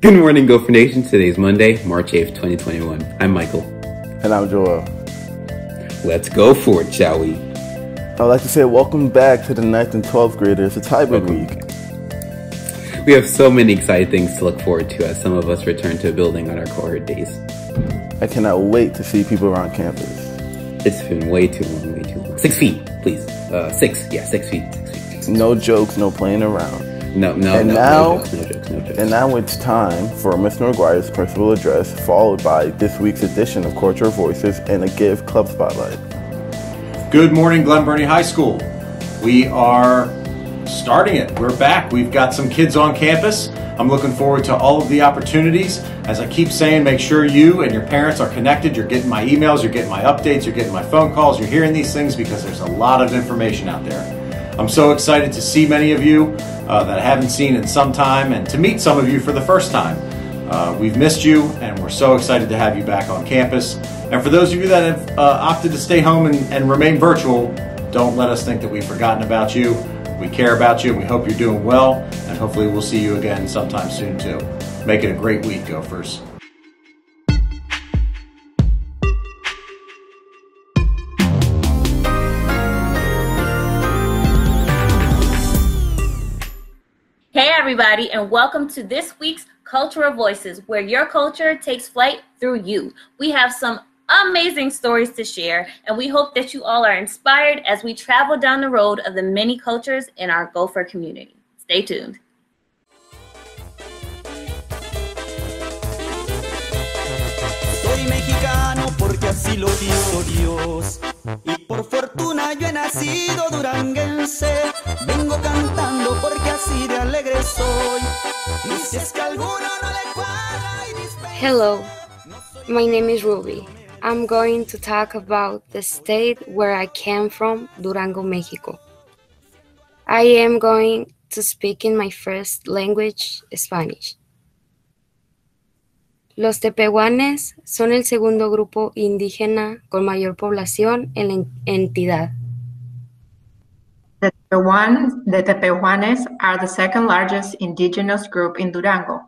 Good morning, Gopher Nation. Today is Monday, March 8th, 2021. I'm Michael. And I'm Joel. Let's go for it, shall we? I'd like to say welcome back to the 9th and 12th graders. It's hybrid week. We have so many exciting things to look forward to as some of us return to a building on our cohort days. I cannot wait to see people around campus. It's been way too long. 6 feet, please. 6 feet. No jokes, no playing around. No jokes. And now it's time for Mr. McGuire's personal address, followed by this week's edition of Cultural Voices and a Give Club Spotlight. Good morning, Glen Burnie High School. We are starting it. We're back. We've got some kids on campus. I'm looking forward to all of the opportunities. As I keep saying, make sure you and your parents are connected. You're getting my emails, you're getting my updates, you're getting my phone calls, you're hearing these things because there's a lot of information out there. I'm so excited to see many of you that I haven't seen in some time and to meet some of you for the first time. We've missed you and we're so excited to have you back on campus. And for those of you that have opted to stay home and remain virtual, don't let us think that we've forgotten about you. We care about you and we hope you're doing well, and hopefully we'll see you again sometime soon too. Make it a great week, Gophers. Hey everybody, and welcome to this week's Cultural Voices, where your culture takes flight through you. We have some amazing stories to share, and we hope that you all are inspired as we travel down the road of the many cultures in our Gopher community. Stay tuned. Soy mexicano porque así lo quiso Dios, y por fortuna yo he nacido duranguense. Vengo cantando porque así de alegre soy, y si es que alguno no le cuadra y dispara. Hello, my name is Ruby. I'm going to talk about the state where I came from, Durango, Mexico. I am going to speak in my first language, Spanish. Los tepehuanes son el segundo grupo indígena con mayor población en la entidad. The Tepehuanes are the second largest indigenous group in Durango.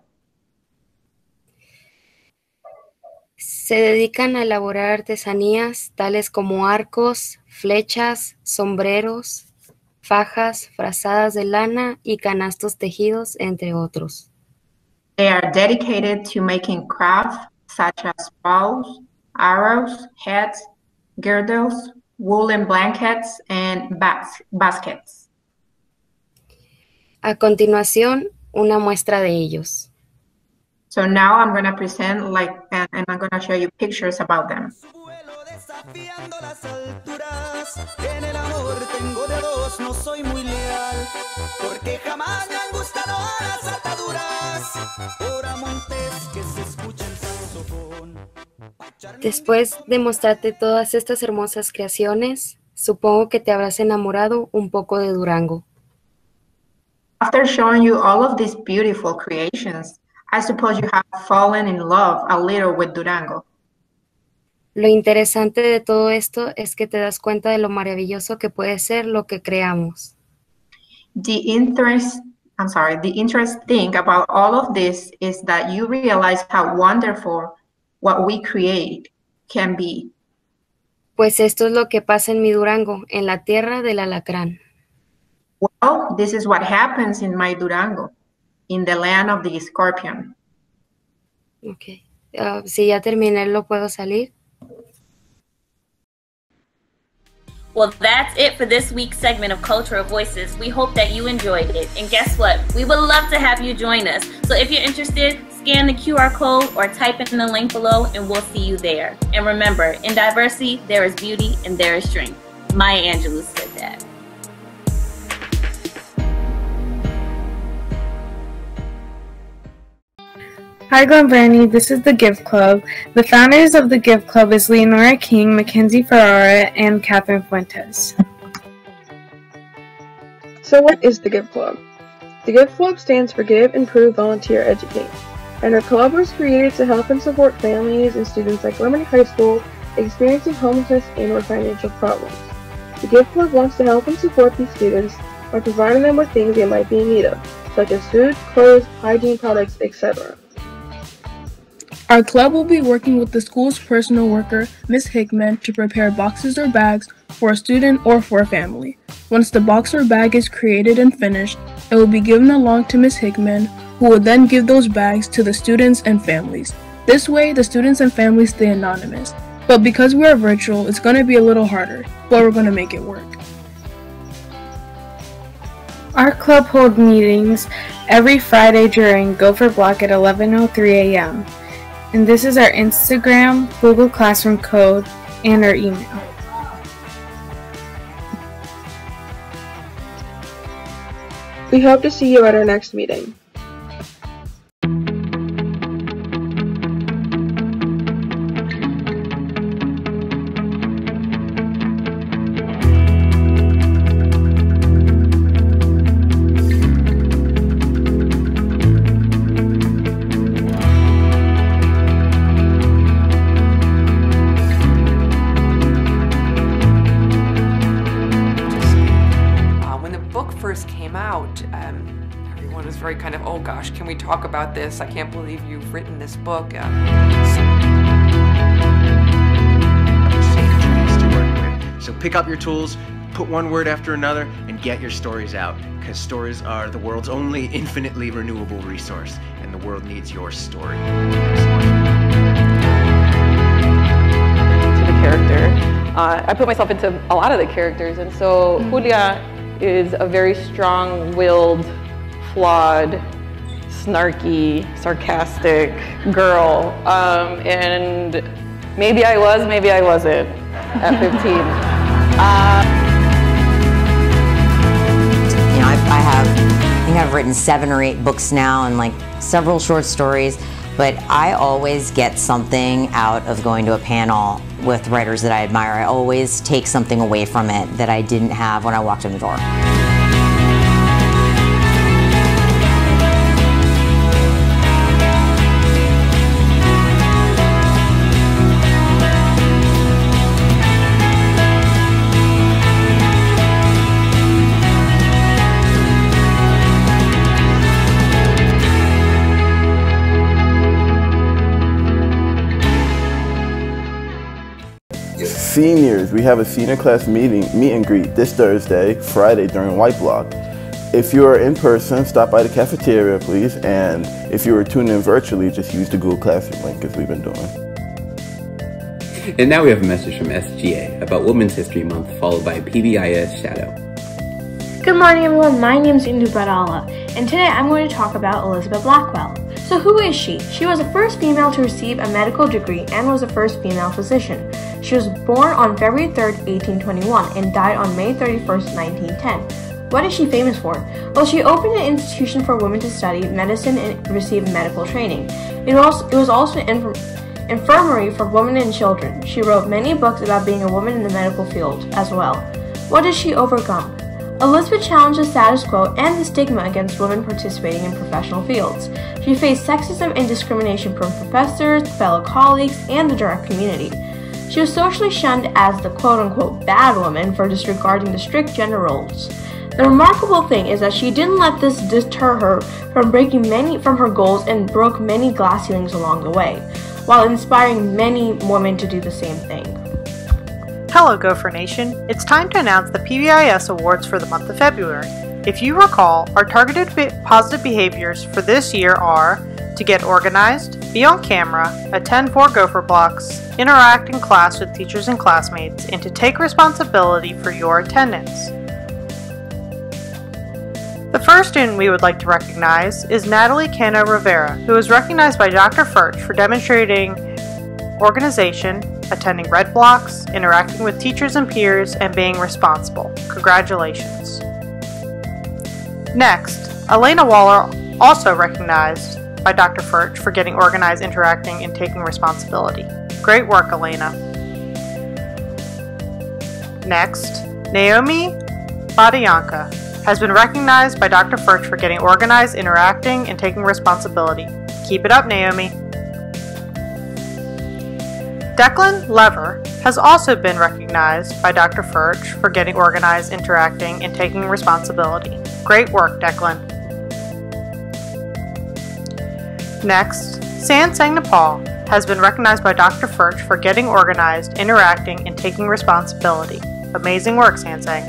Se dedican a elaborar artesanías tales como arcos, flechas, sombreros, fajas, frazadas de lana y canastos tejidos, entre otros. They are dedicated to making crafts such as bows, arrows, hats, girdles, woolen blankets, and baskets. A continuación, una muestra de ellos. So now I'm going to present and I'm going to show you pictures about them. Desafiando las alturas, en el amor tengo dedos, no soy muy leal, porque jamás me han gustado las ataduras, por amontes que se escuchen saxofón. Después de mostrarte todas estas hermosas creaciones, supongo que te habrás enamorado un poco de Durango. After showing you all of these beautiful creations, I suppose you have fallen in love a little with Durango. Lo interesante de todo esto es que te das cuenta de lo maravilloso que puede ser lo que creamos. The interesting about all of this is that you realize how wonderful what we create can be. Pues esto es lo que pasa en mi Durango, en la tierra del alacrán. Well, this is what happens in my Durango, in the land of the scorpion. Okay. Si ya terminé, ¿lo puedo salir? Well, that's it for this week's segment of Cultural Voices. We hope that you enjoyed it. And guess what? We would love to have you join us. So if you're interested, scan the QR code or type in the link below and we'll see you there. And remember, in diversity, there is beauty and there is strength. Maya Angelou said that. Hi Glen Burnie, this is the Give Club. The founders of the Give Club is Leonora King, Mackenzie Ferrara, and Catherine Fuentes. So what is the Give Club? The Give Club stands for Give, Improve, Volunteer, Educate, and our club was created to help and support families and students at Glen Burnie High School experiencing homelessness and or financial problems. The Give Club wants to help and support these students by providing them with things they might be in need of, such as food, clothes, hygiene products, etc. Our club will be working with the school's personal worker, Ms. Hickman, to prepare boxes or bags for a student or for a family. Once the box or bag is created and finished, it will be given along to Ms. Hickman, who will then give those bags to the students and families. This way, the students and families stay anonymous. But because we are virtual, it's going to be a little harder, but we're going to make it work. Our club holds meetings every Friday during Gopher Block at 11:03 a.m. And this is our Instagram, Google Classroom code, and our email. We hope to see you at our next meeting. Everyone was very kind of, oh gosh, can we talk about this? I can't believe you've written this book. So pick up your tools, put one word after another, and get your stories out, because stories are the world's only infinitely renewable resource, and the world needs your story. To the character. I put myself into a lot of the characters, and so Julia is a very strong-willed, flawed, snarky, sarcastic girl, and maybe I was, maybe I wasn't at 15. You know, I think I've written 7 or 8 books now and like several short stories, but I always get something out of going to a panel with writers that I admire. I always take something away from it that I didn't have when I walked in the door. Seniors, we have a senior class meet and greet this Thursday, Friday during White Block. If you are in person, stop by the cafeteria, please. And if you are tuning in virtually, just use the Google Classroom link as we've been doing. And now we have a message from SGA about Women's History Month, followed by PBIS Shadow. Good morning, everyone. My name is Indu Badala, and today I'm going to talk about Elizabeth Blackwell. So who is she? She was the first female to receive a medical degree and was the first female physician. She was born on February 3, 1821 and died on May 31, 1910. What is she famous for? Well, she opened an institution for women to study medicine and receive medical training. It was also an infirmary for women and children. She wrote many books about being a woman in the medical field as well. What did she overcome? Elizabeth challenged the status quo and the stigma against women participating in professional fields. She faced sexism and discrimination from professors, fellow colleagues, and the direct community. She was socially shunned as the quote-unquote bad woman for disregarding the strict gender roles. The remarkable thing is that she didn't let this deter her from breaking many from her goals and broke many glass ceilings along the way, while inspiring many women to do the same thing. Hello Gopher Nation, it's time to announce the PBIS Awards for the month of February. If you recall, our targeted positive behaviors for this year are to get organized, be on camera, attend 4 Gopher blocks, interact in class with teachers and classmates, and to take responsibility for your attendance. The first student we would like to recognize is Natalie Cano Rivera, who was recognized by Dr. Furch for demonstrating organization, attending red blocks, interacting with teachers and peers, and being responsible. Congratulations. Next, Elena Waller, also recognized by Dr. Furch for getting organized, interacting, and taking responsibility. Great work, Elena. Next, Naomi Badianka has been recognized by Dr. Furch for getting organized, interacting, and taking responsibility. Keep it up, Naomi. Declan Lever has also been recognized by Dr. Furch for getting organized, interacting, and taking responsibility. Great work, Declan. Next, San Sangnapal has been recognized by Dr. Furch for getting organized, interacting, and taking responsibility. Amazing work, Sansang.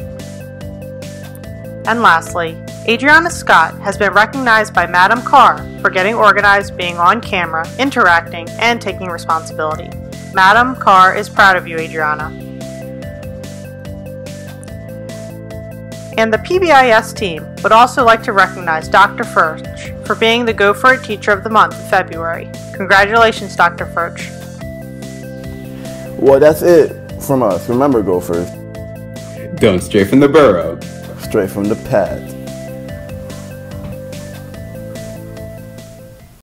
And lastly, Adriana Scott has been recognized by Madam Carr for getting organized, being on camera, interacting, and taking responsibility. Madam Carr is proud of you, Adriana. And the PBIS team would also like to recognize Dr. Furch for being the Go For It Teacher of the Month in February. Congratulations, Dr. Furch. Well, that's it from us. Remember, Gophers. Don't stray from the burrow. Straight from the path.